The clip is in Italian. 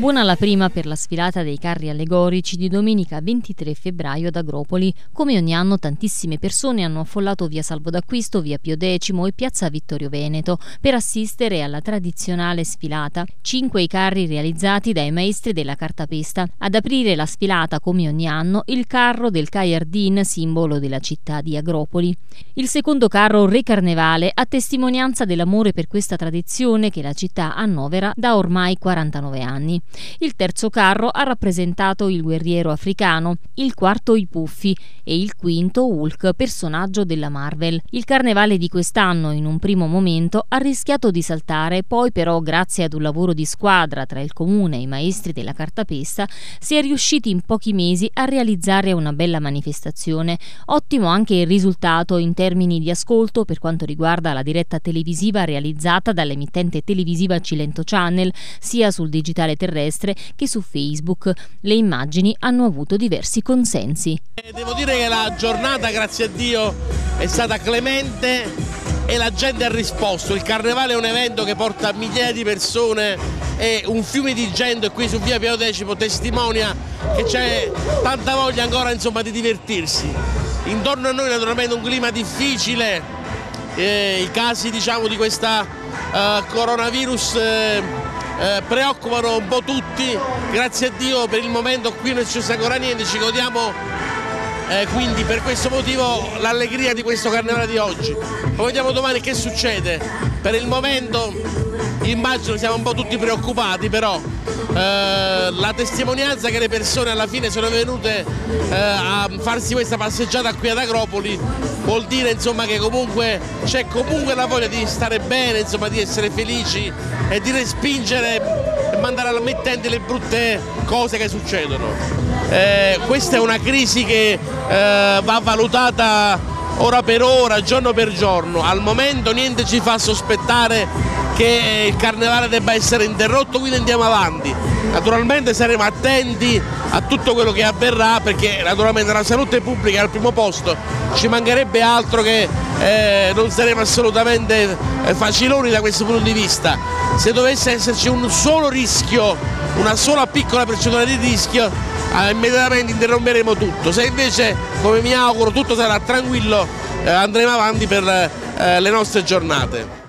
Buona la prima per la sfilata dei carri allegorici di domenica 23 febbraio ad Agropoli. Come ogni anno tantissime persone hanno affollato via Salvo d'Acquisto, via Pio X e piazza Vittorio Veneto per assistere alla tradizionale sfilata. 5 i carri realizzati dai maestri della cartapesta. Ad aprire la sfilata, come ogni anno, il carro del Caiardin, simbolo della città di Agropoli. Il secondo carro Re Carnevale, a testimonianza dell'amore per questa tradizione che la città annovera da ormai 49 anni. Il terzo carro ha rappresentato il guerriero africano, il quarto i Puffi e il quinto Hulk, personaggio della Marvel. Il carnevale di quest'anno, in un primo momento, ha rischiato di saltare, poi però grazie ad un lavoro di squadra tra il comune e i maestri della cartapesta si è riusciti in pochi mesi a realizzare una bella manifestazione. Ottimo anche il risultato in termini di ascolto per quanto riguarda la diretta televisiva realizzata dall'emittente televisiva Cilento Channel, sia sul digitale terrestre che su Facebook. Le immagini hanno avuto diversi consensi. Devo dire che la giornata, grazie a Dio, è stata clemente e la gente ha risposto. Il carnevale è un evento che porta migliaia di persone e un fiume di gente qui su via Pio X testimonia che c'è tanta voglia ancora, insomma, di divertirsi. Intorno a noi naturalmente un clima difficile, i casi, diciamo, di questa coronavirus preoccupano un po' tutti. Grazie a Dio per il momento qui non è successo ancora niente, ci godiamo quindi per questo motivo l'allegria di questo carnevale di oggi. Poi vediamo domani che succede. Per il momento immagino siamo un po' tutti preoccupati, però la testimonianza che le persone alla fine sono venute a farsi questa passeggiata qui ad Agropoli vuol dire, insomma, che comunque c'è comunque la voglia di stare bene, insomma, di essere felici e di respingere e mandare alla mittente le brutte cose che succedono. Questa è una crisi che va valutata ora per ora, giorno per giorno. Al momento niente ci fa sospettare che il carnevale debba essere interrotto, quindi andiamo avanti. Naturalmente saremo attenti a tutto quello che avverrà, perché naturalmente la salute pubblica è al primo posto, ci mancherebbe altro che non saremo assolutamente faciloni da questo punto di vista. Se dovesse esserci un solo rischio, una sola piccola percentuale di rischio, immediatamente interromperemo tutto. Se invece, come mi auguro, tutto sarà tranquillo, andremo avanti per le nostre giornate.